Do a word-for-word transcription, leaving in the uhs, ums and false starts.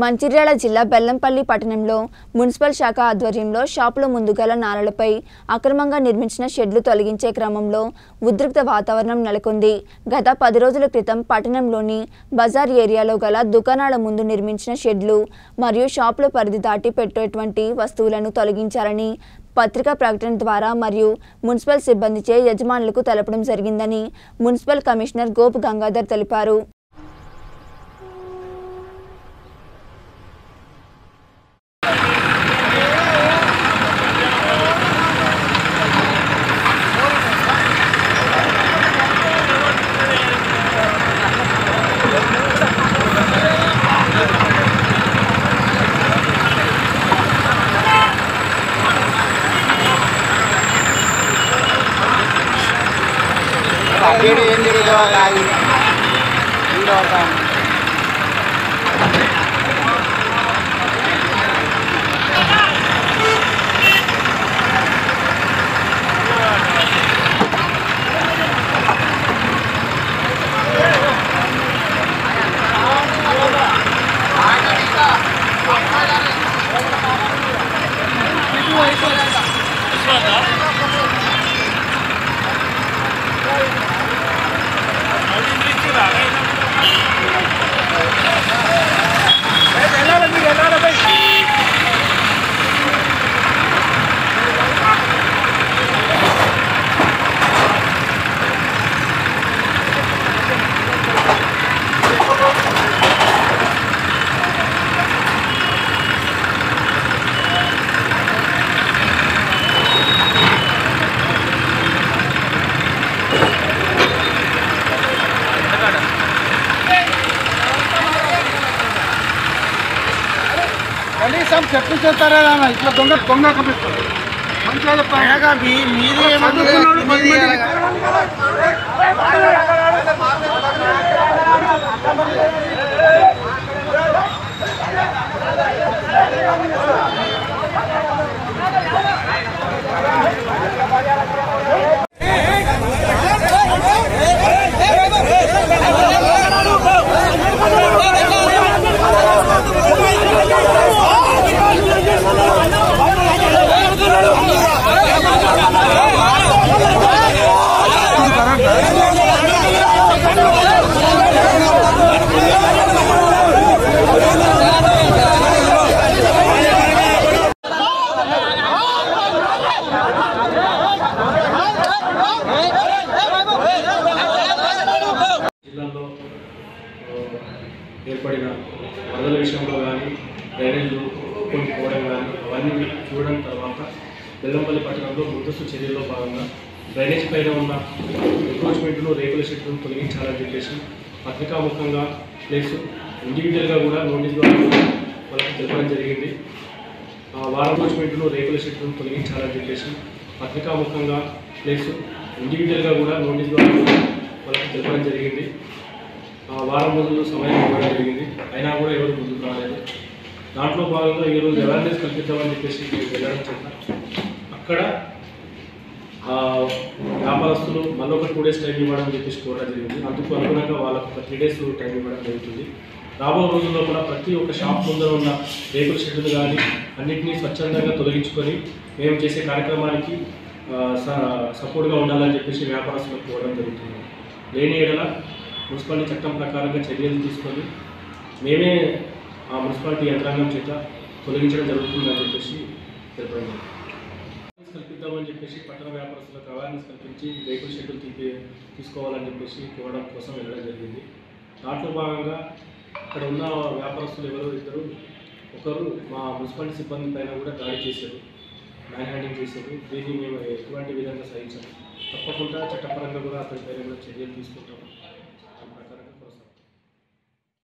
మంచిర్యాల జిల్లా బెల్లంపల్లి పట్టణంలో మున్సిపల్ శాఖ ఆధ్వర్యంలో షాపుల ముందు గల నాలలపై అక్రమంగా నిర్మించిన షెడ్లు తొలగించే క్రమంలో ఉద్రిక్త వాతావరణం నెలకొంది. గత పది రోజుల క్రితం పట్టణంలోని బజార్ ఏరియాలో గల దుకాణాల ముందు నిర్మించిన షెడ్లు మరియు షాపుల పరిధి దాటి పెట్టేటువంటి వస్తువులను తొలగించాలని పత్రికా ప్రకటన ద్వారా మరియు మున్సిపల్ సిబ్బందిచే యజమానులకు తెలపడం జరిగిందని మున్సిపల్ కమిషనర్ గోప్ గంగాధర్ తెలిపారు. Jadi yang jadi dua kali, dua kali. सब చెప్పు చేస్తారా నాన్న ఇట్లా దొంగ దొంగ కమిస్తారు మంచిగా పైగా మీ మీది ఏమంటున్నాడు మీది ఏర్పడిన వరదల విషయంలో కానీ డ్రైనేజీలు కొనుక్కోవడం కానీ అవన్నీ చూడడం తర్వాత బెల్లంపల్లి పట్టణంలో ముందస్తు చర్యల్లో భాగంగా డ్రైనేజ్ పైన ఉన్న ఎంక్రోచ్మెంట్ను రేకుల షెడ్లను తొలగించాలని చెప్పేసి పత్రికాముఖంగా ప్లస్ ఇండివిజువల్గా కూడా నోటీస్ ద్వారా వాళ్ళకి తెలపడం జరిగింది. వారం ఎంక్రోచ్మెంట్ను రేకుల షెడ్లను తొలగించాలని చెప్పేసి పత్రికాముఖంగా ప్లస్ ఇండివిజువల్గా కూడా నోటీస్ ద్వారా వాళ్ళకి తెలపడం జరిగింది. వారం రోజులు సమయం ఇవ్వడం జరిగింది. అయినా కూడా ఎవరు ముందుకు రాలేదు. దాంట్లో భాగంగా ఈరోజు అవేర్నెస్ కల్పిద్దామని చెప్పేసి వెళ్ళడం చేత అక్కడ వ్యాపారస్తులు మళ్ళీ ఒక టూ డేస్ టైం ఇవ్వడం చెప్పేసి కోరడం జరిగింది. అందుకు అనుగుణంగా వాళ్ళకు ఒక త్రీ డేస్ టైం ఇవ్వడం జరుగుతుంది. రాబో రోజుల్లో కూడా ప్రతి ఒక్క షాప్ ముందర ఉన్న రేకుల షెడ్లు కానీ అన్నింటినీ స్వచ్ఛందంగా తొలగించుకొని మేము చేసే కార్యక్రమానికి సపోర్ట్గా ఉండాలని చెప్పేసి వ్యాపారస్తులకు కోరడం జరుగుతుంది. లేని ఏడల మున్సిపాలిటీ చట్టం ప్రకారంగా చర్యలు తీసుకొని మేమే ఆ మున్సిపాలిటీ యంత్రాంగం చేత తొలగించడం జరుగుతుందని చెప్పేసి తెలపడం కల్పిద్దామని చెప్పేసి పట్టణ వ్యాపారస్తులకు అవేర్నెస్ కల్పించి రేకుల షెడ్యూల్ తీపి తీసుకోవాలని చెప్పేసి కోరడం కోసం వెళ్ళడం జరిగింది. దాంట్లో భాగంగా అక్కడ ఉన్న వ్యాపారస్తులు ఎవరో ఇద్దరు ఒకరు మా మున్సిపాలిటీ సిబ్బంది పైన కూడా దాడి చేశారు, మ్యాన్ హ్యాండింగ్ చేశారు. దీన్ని మేము ఎటువంటి విధంగా సహించాము. తప్పకుండా చట్టపరంగా కూడా అతని పైన కూడా చర్యలు తీసుకుంటాము.